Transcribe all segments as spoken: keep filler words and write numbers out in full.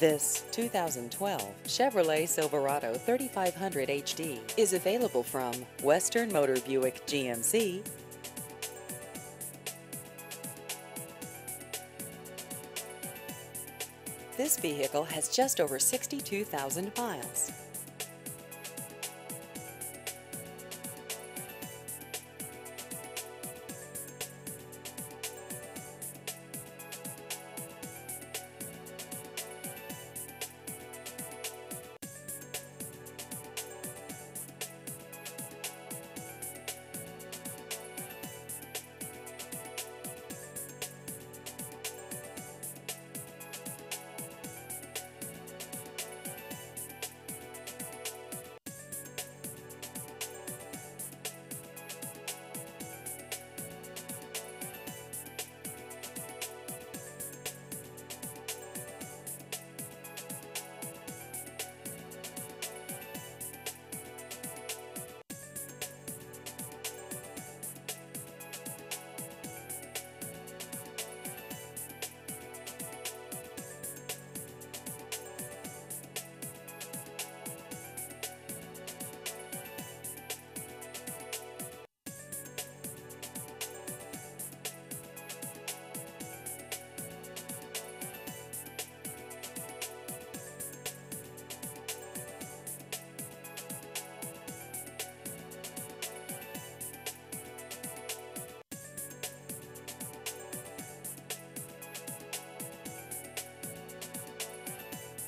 This two thousand twelve Chevrolet Silverado thirty-five hundred H D is available from Western Motor Buick G M C. This vehicle has just over sixty-two thousand miles.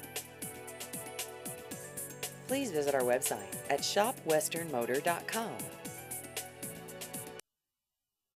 Please visit our website at shop western motor dot com.